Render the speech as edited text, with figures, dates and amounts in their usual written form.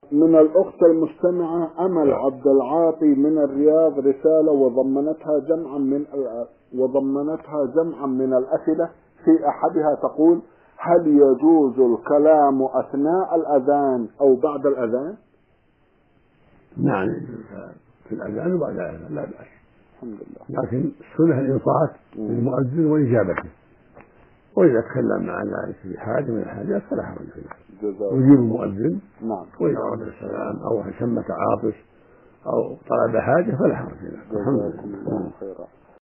من الأخت المستمعة أمل عبد العاطي من الرياض رسالة وضمنتها جمعا من الأسئلة. في أحدها تقول: هل يجوز الكلام أثناء الأذان أو بعد الأذان؟ نعم، في الأذان وبعد الأذان لا بأس، الحمد لله. لكن السنة الإنصات للمؤذن وإجابته، وإذا تكلم مع ذلك في حاجة من الحاجات فلا حرج فيه، يجيب المؤذن. نعم. وإذا أراد السلام أو شمت عاطس أو طلب حاجة فلا حرج فيه. جزاكم الله خيرا.